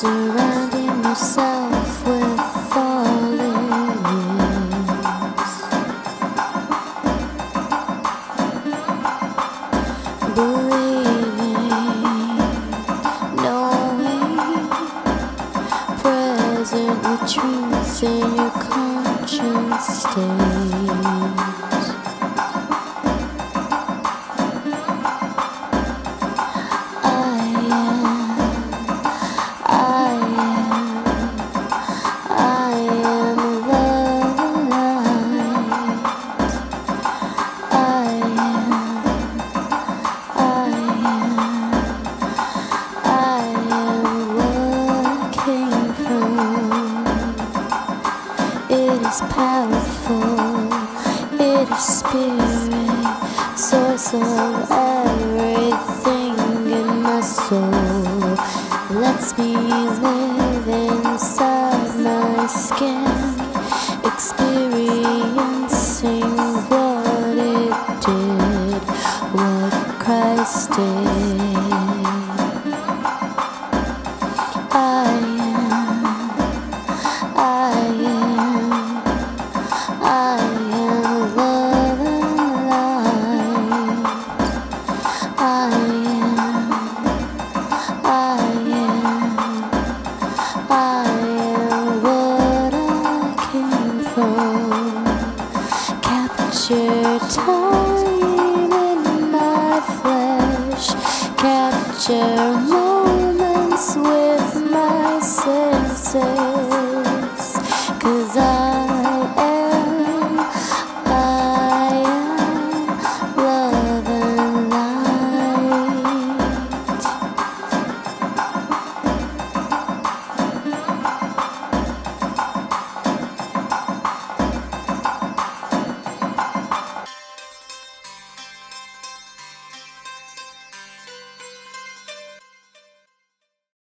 surrounding yourself with all it is. Believing, knowing, present with truth in your conscience state. It is powerful, it is spirit, source of everything in my soul. Lets me live inside my skin, experiencing what it did, what Christ did. I capture time in my flesh, capture my